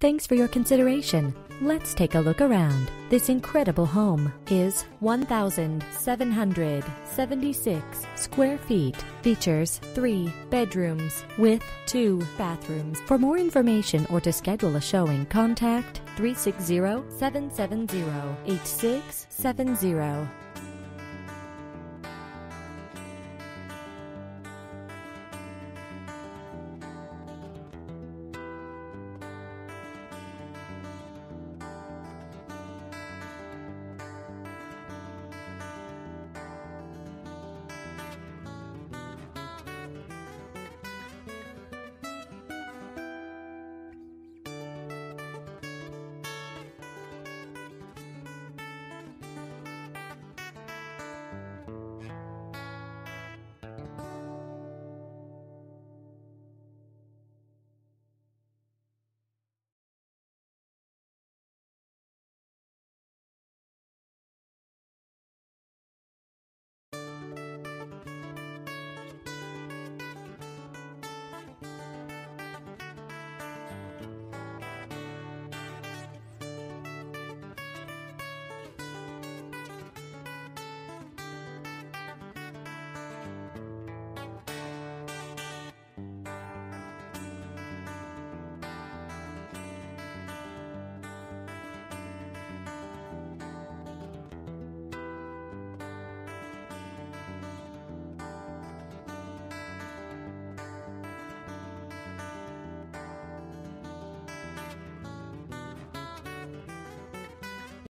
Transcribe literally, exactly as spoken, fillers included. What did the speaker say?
Thanks for your consideration. Let's take a look around. This incredible home is one thousand seven hundred seventy-six square feet. Features three bedrooms with two bathrooms. For more information or to schedule a showing, contact three six zero, seven seven zero, eight six seven zero.